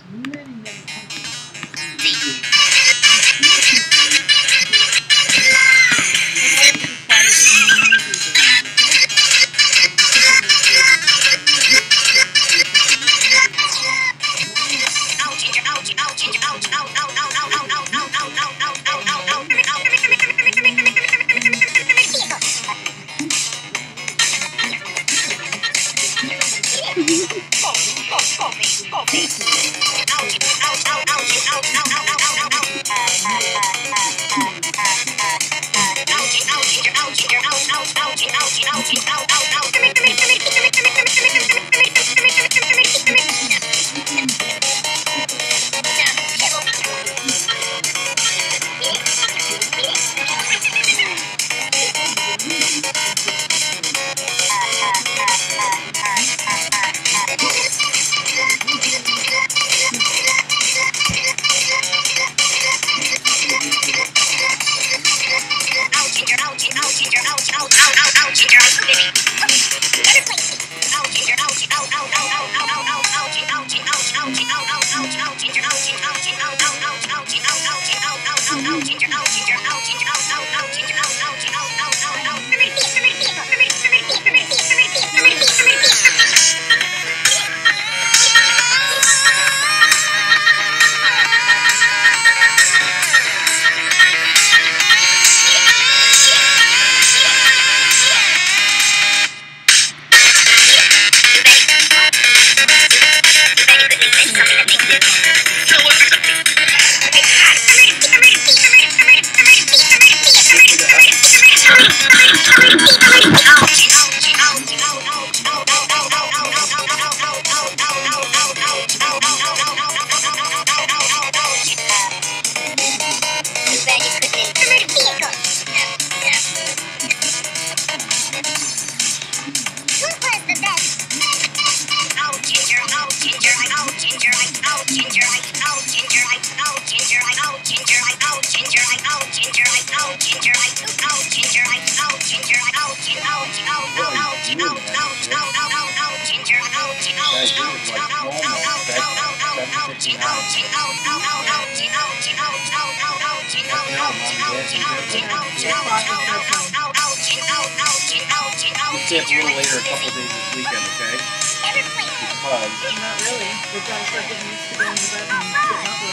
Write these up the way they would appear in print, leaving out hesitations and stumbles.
Stay up a little later a couple days this weekend, okay? Because... Not really. We've got to start getting used to going to bed and getting up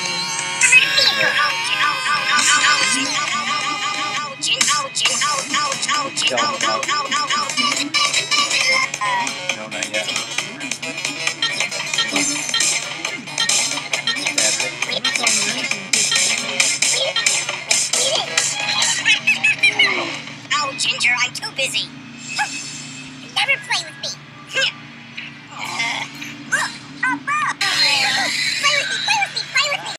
early. No, not yet. No, Ginger, I'm too busy. You never play with me.